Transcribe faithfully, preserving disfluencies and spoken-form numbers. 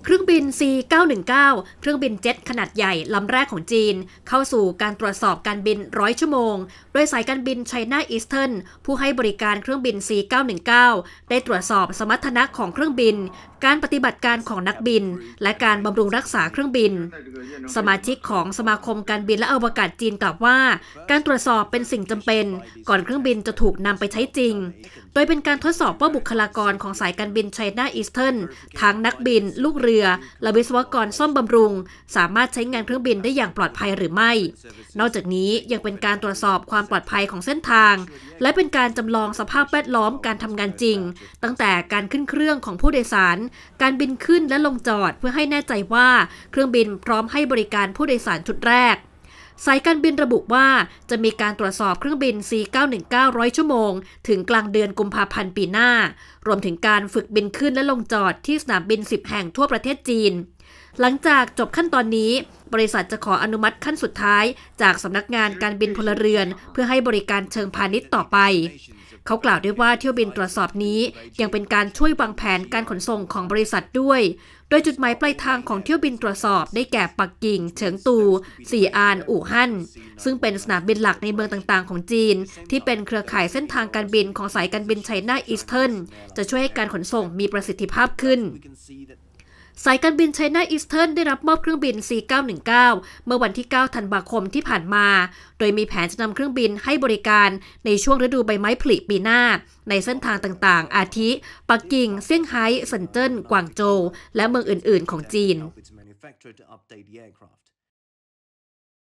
เครื่องบิน ซี เก้าหนึ่งเก้า เครื่องบินเจ็ตขนาดใหญ่ลำแรกของจีนเข้าสู่การตรวจสอบการบินร้อยชั่วโมงโดยสายการบิน China Eastern ผู้ให้บริการเครื่องบิน ซี เก้าหนึ่งเก้า ได้ตรวจสอบสมรรถนะของเครื่องบินการปฏิบัติการของนักบินและการบำรุงรักษาเครื่องบินสมาชิกของสมาคมการบินและอวกาศจีนกล่าวว่าการตรวจสอบเป็นสิ่งจำเป็นก่อนเครื่องบินจะถูกนำไปใช้จริงโดยเป็นการทดสอบว่าบุคลากรของสายการบิน China Eastern ทั้งนักบินลูกเรือและวิศวกรซ่อมบำรุงสามารถใช้งานเครื่องบินได้อย่างปลอดภัยหรือไม่นอกจากนี้ยังเป็นการตรวจสอบความปลอดภัยของเส้นทางและเป็นการจำลองสภาพแวดล้อมการทำงานจริงตั้งแต่การขึ้นเครื่องของผู้โดยสารการบินขึ้นและลงจอดเพื่อให้แน่ใจว่าเครื่องบินพร้อมให้บริการผู้โดยสารชุดแรกสายการบินระบุว่าจะมีการตรวจสอบเครื่องบิน ซี เก้าหนึ่งเก้า ร้อยชั่วโมงถึงกลางเดือนกุมภาพันธ์ปีหน้ารวมถึงการฝึกบินขึ้นและลงจอดที่สนามบินสิบแห่งทั่วประเทศจีนหลังจากจบขั้นตอนนี้บริษัทจะขออนุมัติขั้นสุดท้ายจากสำนักงานการบินพลเรือนเพื่อให้บริการเชิงพาณิชย์ต่อไปเขากล่าวด้วยว่าเที่ยวบินตรวจสอบนี้ยังเป็นการช่วยวางแผนการขนส่งของบริษัทด้วยโดยจุดหมายปลายทางของเที่ยวบินตรวจสอบได้แก่ปักกิ่งเฉิงตูซีอานอู่ฮั่นซึ่งเป็นสนามบินหลักในเมืองต่างๆของจีนที่เป็นเครือข่ายเส้นทางการบินของสายการบิน China Eastern จะช่วยให้การขนส่งมีประสิทธิภาพขึ้นสายการบิน China Eastern ได้รับมอบเครื่องบิน ซี เก้าหนึ่งเก้า เมื่อวันที่ เก้า ธันวาคมที่ผ่านมาโดยมีแผนจะนำเครื่องบินให้บริการในช่วงฤดูใบไม้ผลิปีหน้าในเส้นทางต่างๆอาทิ ปักกิ่ง เซี่ยงไฮ้ เซินเจิ้น กวางโจวและเมืองอื่นๆของจีน